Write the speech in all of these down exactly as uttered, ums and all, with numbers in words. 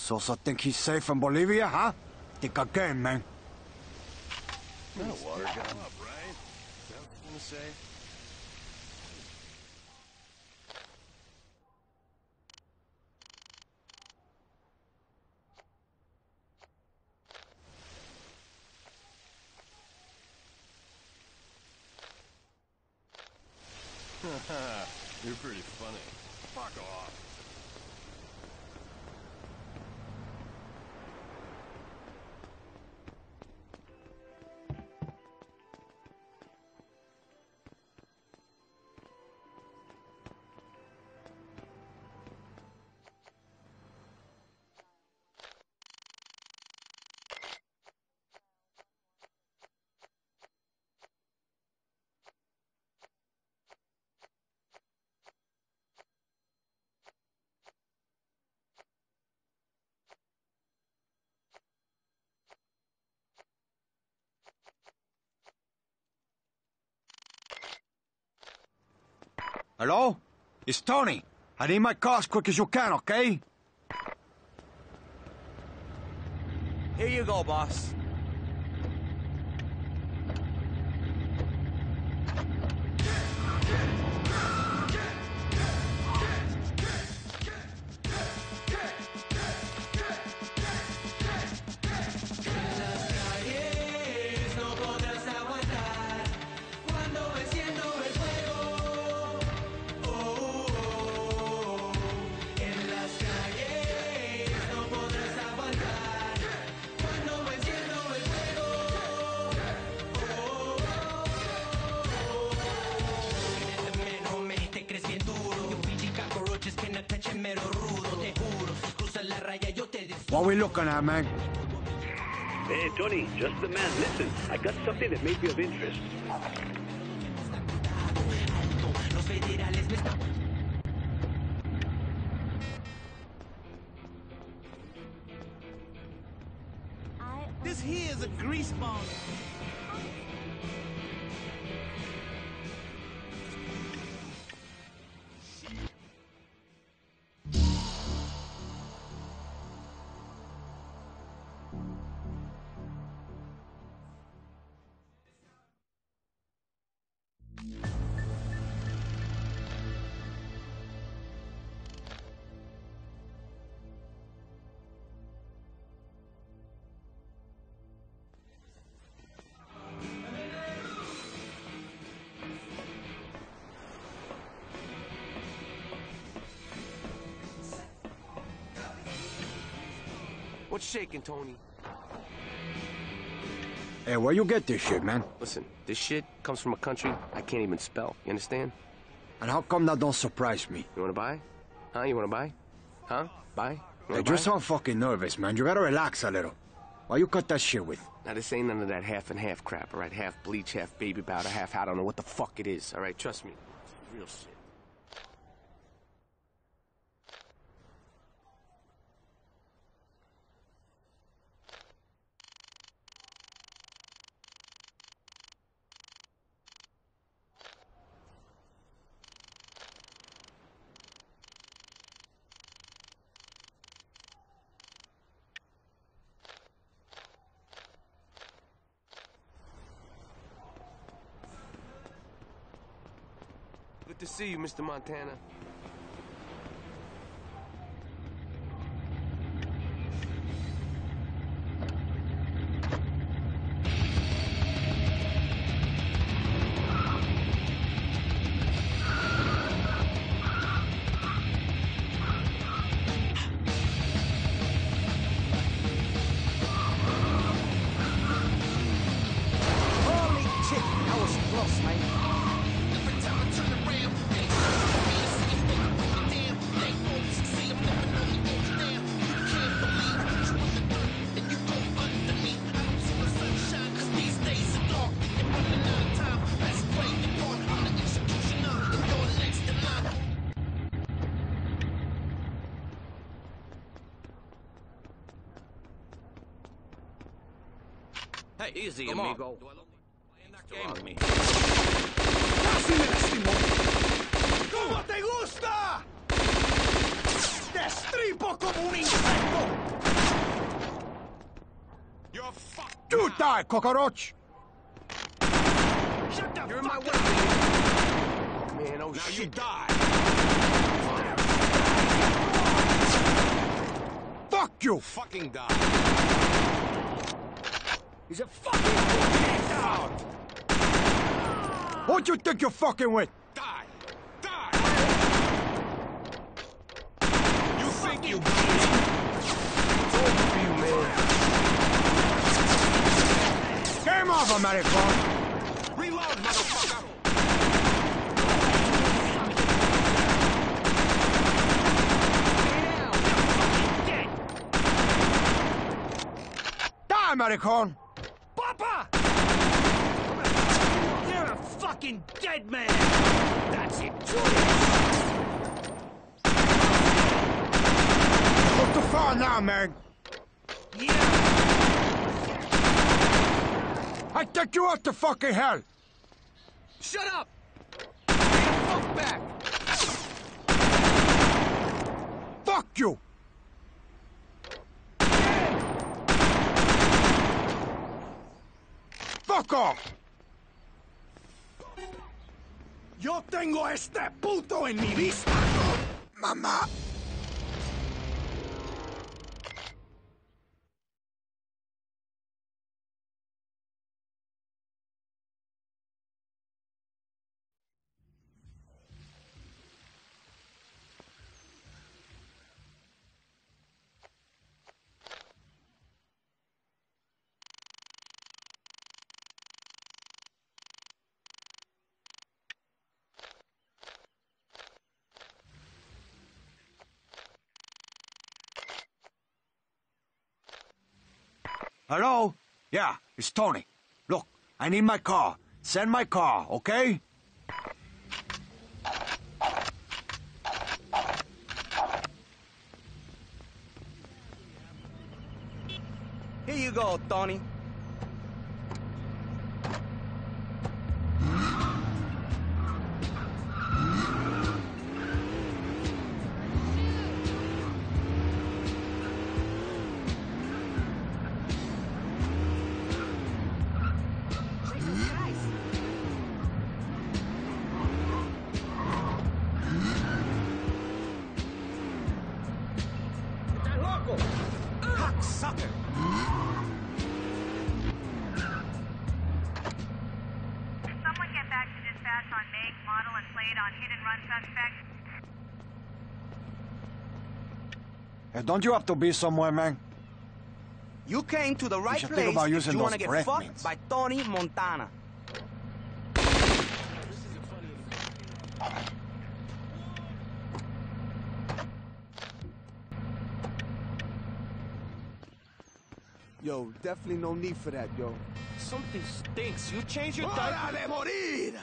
Sosa think he's safe in Bolivia, huh? Think again, man. Not a water gun. Up, right? Is that what you want to say? You're pretty funny. Fuck off. Hello? It's Tony. I need my car as quick as you can, okay? Here you go, boss. What we looking at, man? Hey, Tony, just the man. Listen, I got something that may be of interest. This here is a grease ball. What's shaking, Tony? Hey, where you get this shit, man? Listen, this shit comes from a country I can't even spell. You understand? And how come that don't surprise me? You wanna buy? Huh? You wanna buy? Huh? Buy? You Hey, you sound fucking nervous, man. You gotta relax a little. Why you cut that shit with? Now, this ain't none of that half and half crap, all right? Half bleach, half baby powder, half I don't know what the fuck it is, all right? Trust me. It's real shit. Good to see you, Mister Montana. Holy shit, that was close, mate. Hey, easy, Come amigo. on. Playing that game with me. ¡Casi me lastimó! ¿Cómo te gusta? ¡Destripo como un insecto! die, cockroach! Shut the You're in fuck my up! way, man. Oh, Now shit. you die! Fuck you! Fucking die! He's a fucking Down! What you think you're fucking with? Die! Die! You think you got me? It's over for you, man. Game over, American! Reload, motherfucker! Die, American! Papa! You're a fucking dead man! That's it, Not too far now, man. Yeah! I take you out to fucking hell! Shut up! Get the fuck back! Fuck you! Fuck off! Yo tengo este puto en mi vista! Mamá! Hello? Yeah, it's Tony. Look, I need my car. Send my car, okay? Here you go, Tony. Cocksucker! Someone get back to dispatch on make, model, and plate on hit and run suspect. Hey, don't you have to be somewhere, man? You came to the right should place think about if using you want to those get breath fucked mints. by Tony Montana. Yo, definitely no need for that, yo. Something stinks. You change your ¡Hora diaper. de morir!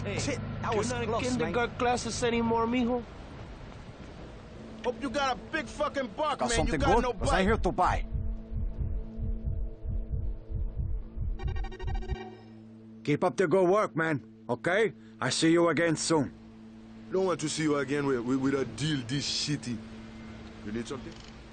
shit, that was You're not close, in man. kindergarten classes anymore, mijo? Hope you got a big fucking buck, Got man. something You got good? no 'Cause I'm bite. here to buy. Keep up the good work, man. Okay? I see you again soon. Don't want to see you again with, with, with a deal this shitty. You need something?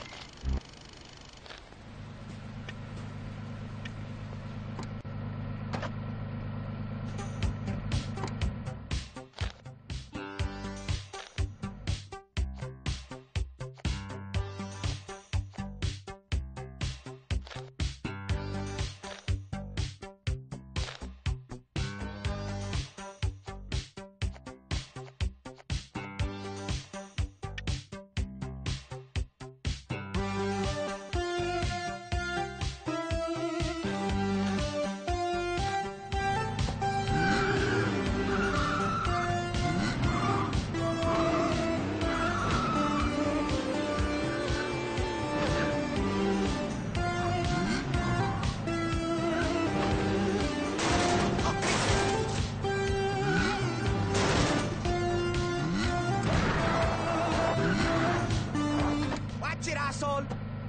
Watch it, asshole.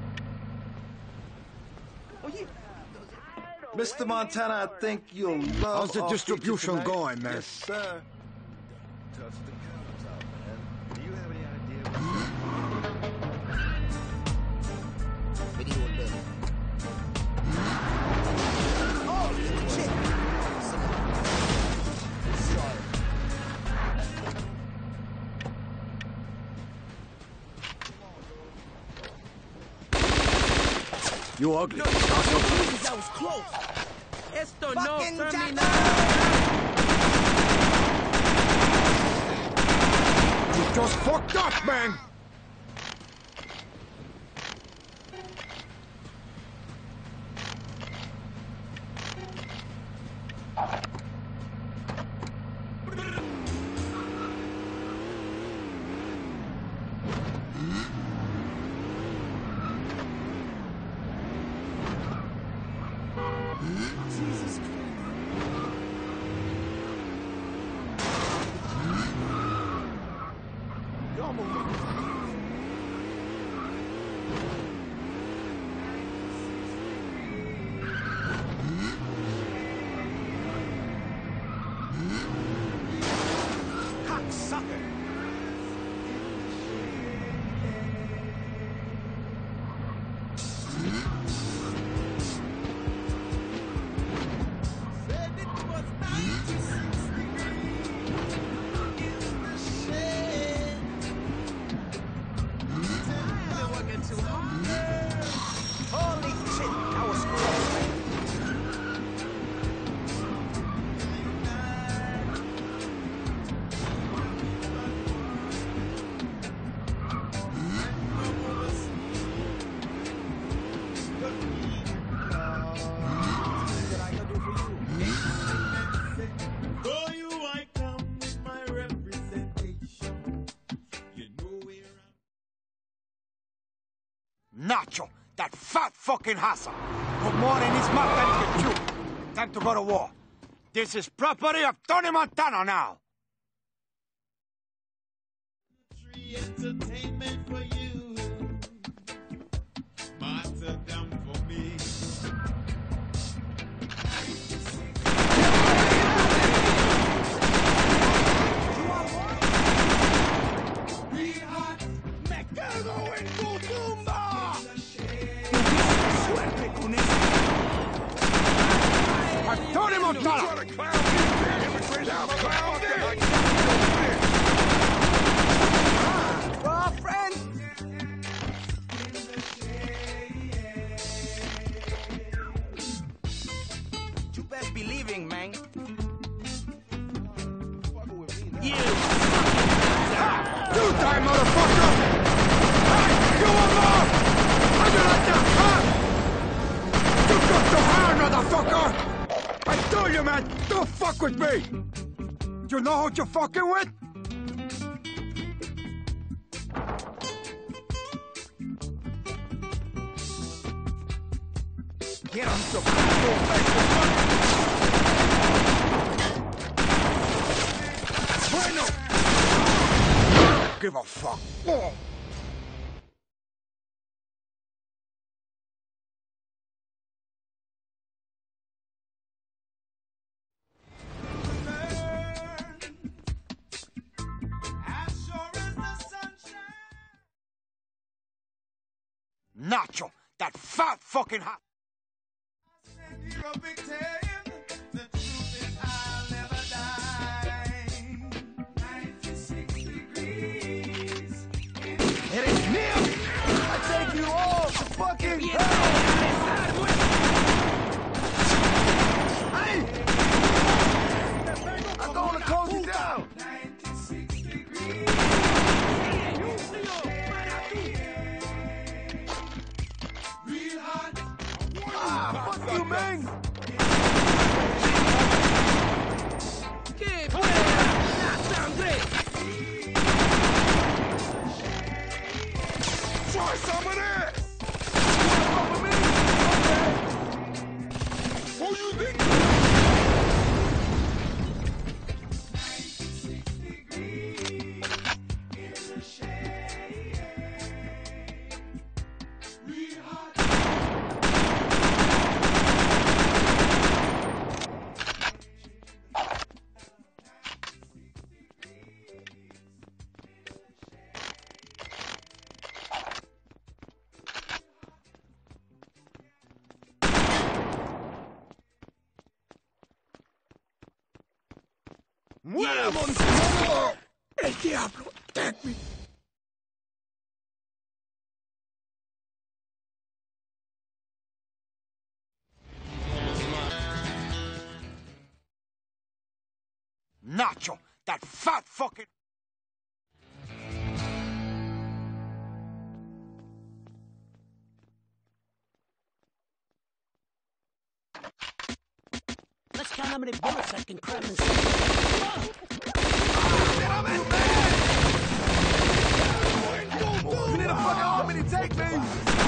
Mister Montana, I think you'll love How's the our distribution feature tonight. going, man? Yes, sir. Touch the cameras out, man. Do you have any idea what's Video alert. Oh, shit. Sorry. You ugly. Jesus, that was close. Esto Fucking no termina. You just fucked up, man! Jesus Christ. Y'all moving. Cocksucker. Holy shit, that was close, man. What I can do for you? For you I come with my representation. You know where I'm... Nacho, that fat fucking hassa. Put more in his mouth than he can chew. Time to go to war. This is property of Tony Montana now. Free entertainment for you. Martyrdom for me. Be hot. Me cago en tu tumba. Suerte con eso. I'm Tony Montana! Bro, friend. You best be leaving, man. You. You die, motherfucker! Hey, you want more? How you like that, huh? You got to hire, motherfucker! I told you, man, don't fuck with me! You know who you're fucking with? Get him to full face. Bueno! I don't give a fuck. Oh. Nacho, that fat fucking hot. It is me! I take you all to fucking hell! Hey! I'm gonna close you down! Ah, fuck you, man! ¡Qué buena la sangre! Try some of this! Who you think? ¡Muera, monstruo! ¡El diablo! ¡Take me! Nacho, that fat fucking... Let's count how many bullets I can cram inside. You need a fucking army to take me!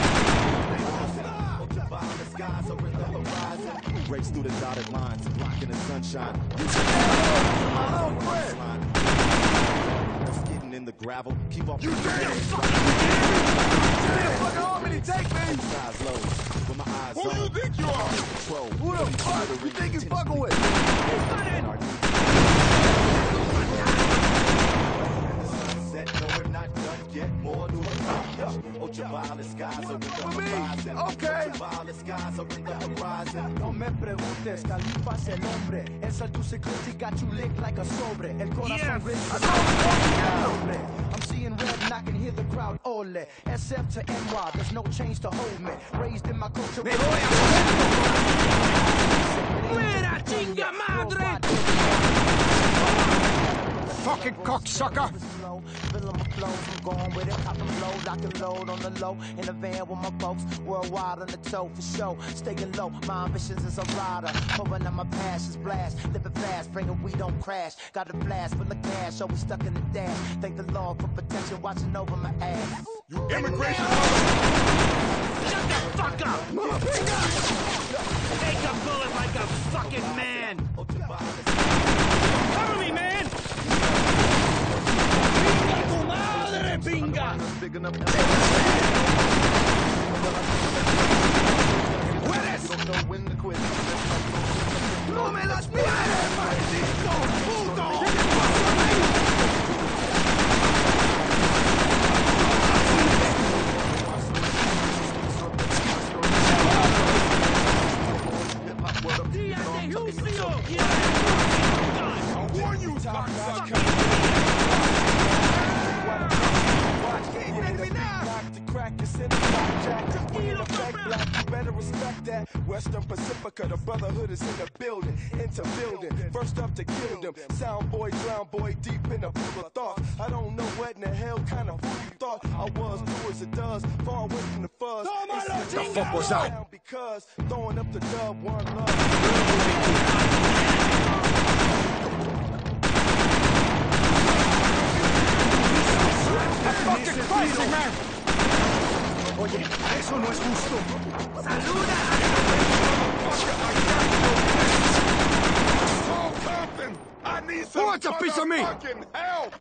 Race through the dotted lines, blocking the sunshine. My own friend! Getting in the gravel, keep off You the damn! You need a fucking army to take me! eyes low. With my eyes Who you on think you are? control. Who the fuck you think you fucking with? Sunset, no, we're not done yet. More to the ultraviolet skies over the horizon. Okay. Ultraviolet skies over the horizon. No me preguntes, Califa es el hombre. El seduce he got you licked like a sobre. El corazón rich. I'm seeing red and I can hear the crowd ole. S F to N Y, there's no change to hold me. Raised in my culture. Me voy a... ¡Fuera, chinga madre! Fucking cocksucker! Feeling my flows, I'm going with it, popping low, lock and load on the low, in the van with my folks, worldwide on the toe for show, staying low, my ambitions is a rider, pouring on my passions blast, living fast, bringing we don't crash, got a blast full of cash, always stuck in the dash, thank the Lord for protection, watching over my ass. You immigration! Shut the fuck up! Take a bullet like a fucking man! Cover me, man! ¡Pinga tu madre, pinga! ¡Puedes! ¡No me las pierdes, maldito puto! I warn you, cocksucker! Respect that. Western Pacifica, the brotherhood is in the building. Into building, first up to kill them. Sound boy, drown boy, deep in the pool of thought. I don't know what in the hell kind of fool you thought I was. Do as it does, far away from the fuzz. The fuck was that? Because throwing up the dub, one love. Fucking crazy, man! Oye, eso no es justo. ¡Saluda! So pumping! I need Who wants a piece of me? Fucking help!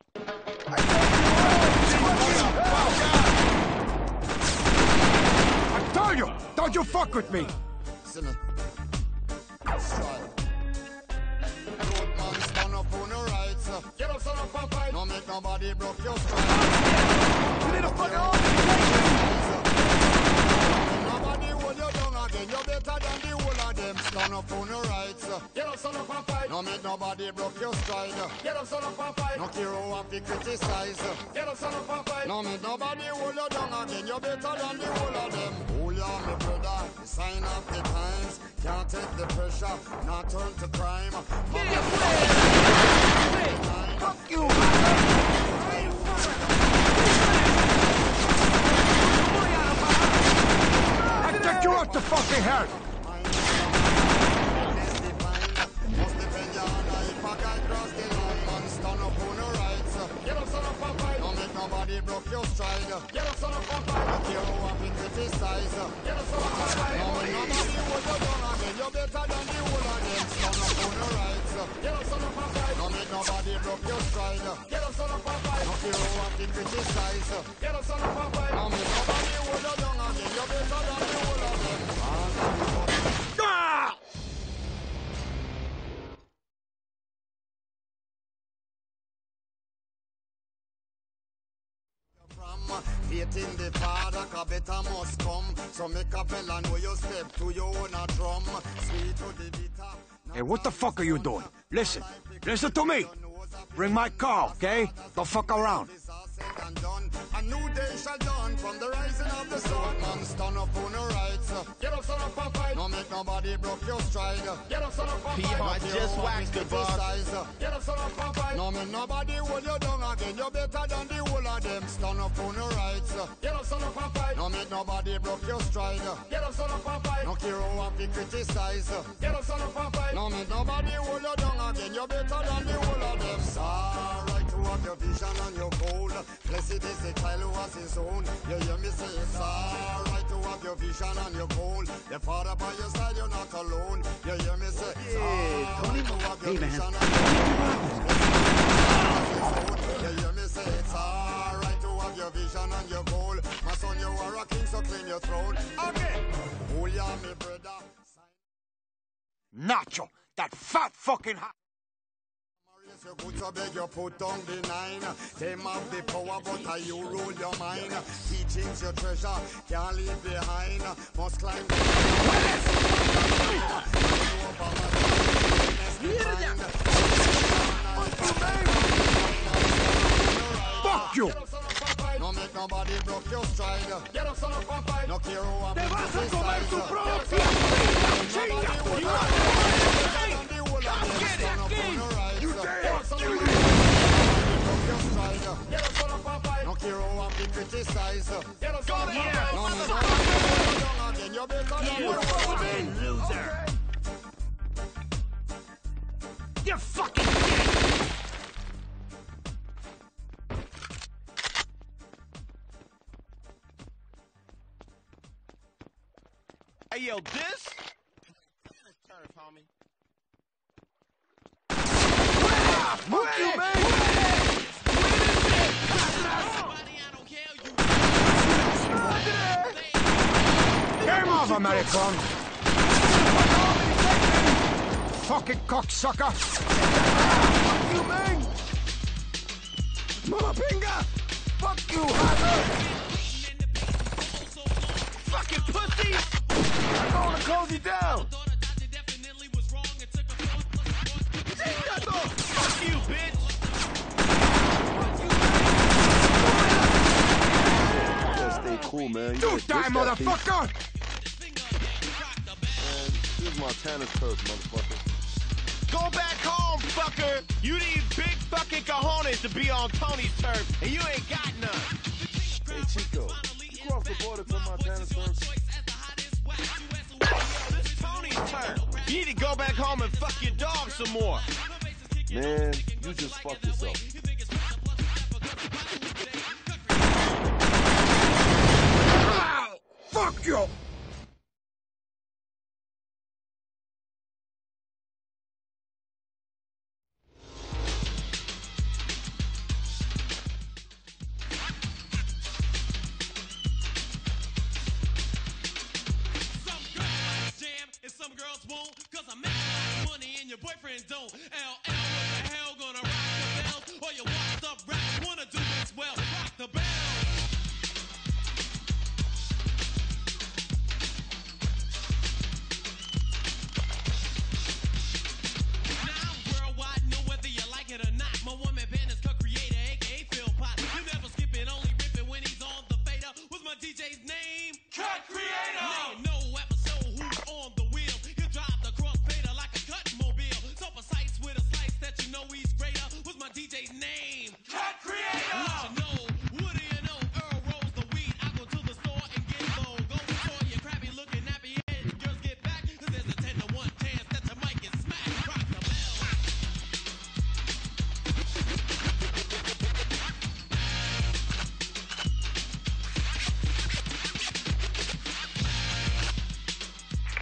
I told you, don't you fuck with me. Listen. Strike. Good man, stand up on your rights. Get up, stand up and fight. No make nobody broke your stride. You need a fucking organization. Nobody hold you down again. You're better than the whole of them. Stand up on your rights. Get up, stand up and fight. No make nobody broke your stride. Get up, stand up and fight. No care who have to criticize. Get up, stand up and fight. No make nobody hold you down again. You're better than the whole of them. Hold on, my brother. The sign of the times. Can't take the pressure. Not turn to crime. Fuck you, I take you out to fucking hell. Nobody broke your stride. Get up, son of a fight. No care who have been criticized. Get up, son of a fight. No, nobody hold you down again. You're better than the whole of them. Stand up on your rights. Get up, son of a fight. No make nobody broke your stride. Get up, son of a fight. No care who have been criticized. Get up, son of a fight. No make nobody hold you down again. You're better than the whole of them. Ah! Faith in the Father, cause better must come. So make a fella know you step to your own a drum. Sweet to the bitter. Hey, what the fuck are you doing? Listen, listen to me. Bring my car, okay? Don't fuck around. And done. A new day shall dawn from the rising of the sun. Man, stand up on your rights. Get up, son of a fight. No make nobody broke your stride. Get up, son of a fight. I just waxed the boss. Get up, son of a fight. No make nobody hold you down again. You're better than the whole of them. Stand up on your rights. Get up, son of a fight. No make nobody broke your stride. Get up, son of a fight. No care who have to criticize. Get up, son of a fight. No make nobody hold you down again. You're better than the whole of them. Alright to have your vision and your goal. Blessed is the child who has his own. You hear me say it's alright to have your vision and your goal. The Father by your side, you're not alone. You hear me say it's alright to have your vision and your goal. You hear me say it's alright to have your vision and your goal. My son, you are a king, so claim your throne. Okay. Oh yeah, me brother. Nacho, that fat fucking ha- You good to beg you put down the nine. Them have the power, but how you rule your mind. Teachings your treasure, can't leave behind. Must climb the Fuck you! No make nobody broke your stride. Get up, son of a fight. No care who have been criticized. You dare! No care who have been criticized. Get up, son of a fight. No make nobody Loser! You're fucking dead! Hey, yo, this? Turf, homie. Fuck you, man! Game over, American! Fucking cocksucker! Fuck you, man! Mama Pinga! Fuck you, Hatter! Fucking pussy! I'm gonna close you down! Fuck you, bitch! Just stay cool, man. You You gotta die, ditch that beef. motherfucker! Man, this is Montana's turf, motherfucker. Go back home, fucker! You need big fucking cojones to be on Tony's turf, and you ain't got none. Hey, Chico, you cross the border to Montana's turf? This is Tony's turf. You need to go back home and fuck your dog some more. Man, you just fucked yourself. Ow! Fuck you!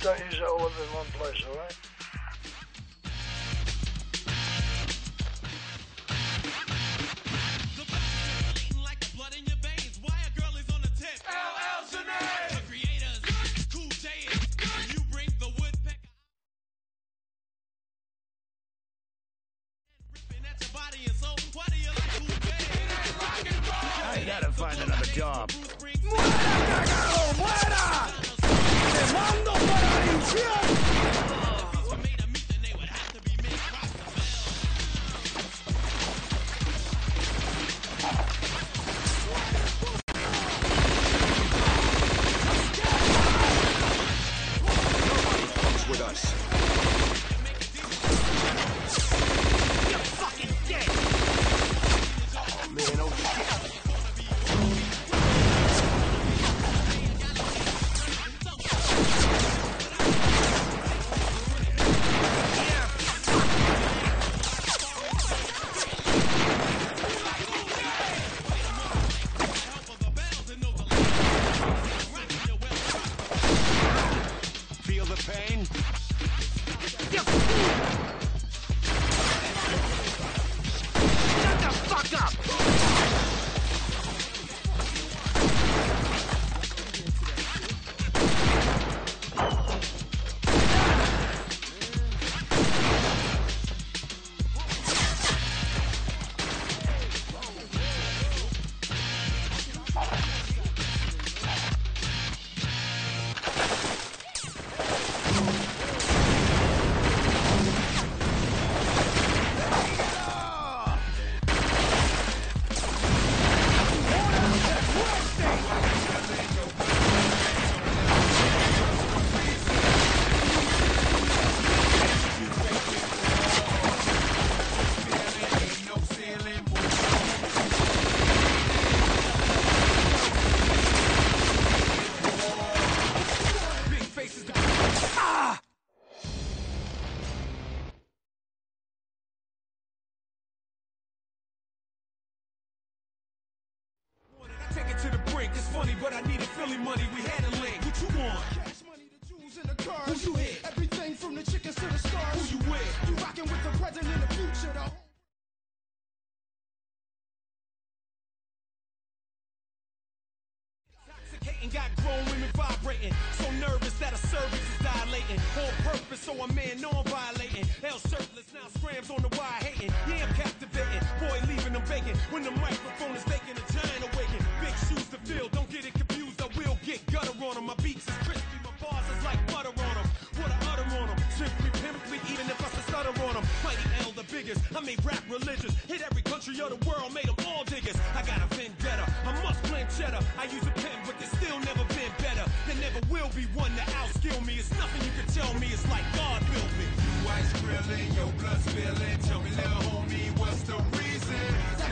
don't use it all up in one place, alright? I gotta find another job. ¡Muera, cagado! ¡Muera! ¡Te mando para el infierno! With us. You're fucking dead! Oh, man, oh, shit. Feel the pain? Shut the fuck up! Take it to the brink. It's funny, but I needed Philly money. We had a link. What you want? Cash money, the jewels and the cars. Who you hit? Everything from the chickens to the stars. Who you with? You rocking with the present and the future, though. Intoxicating, got grown women vibrating. So nervous that a cervix is dilating. On purpose, so a man know I'm violating. Hell shirtless, now scrams on the wire hating. Yeah, I'm captivating. Boy, leaving them vacant. When the microphone is vacant, a giant awaken. Big shoes to fill, don't get it confused. I will get gutter on them. My beats is crispy, my bars is like butter on them. What I utter on them. Simply pimply, even if I stutter on them. Mighty L, the biggest. I made rap religious. Hit every country of the world, made them all diggers. I got a vendetta. I must blend cheddar. I use a pen, but there's still never been better. There never will be one to outskill me. It's nothing you can tell me. It's like God built me. You ice grilling, your blood spilling. Tell me, little homie, what's the reason?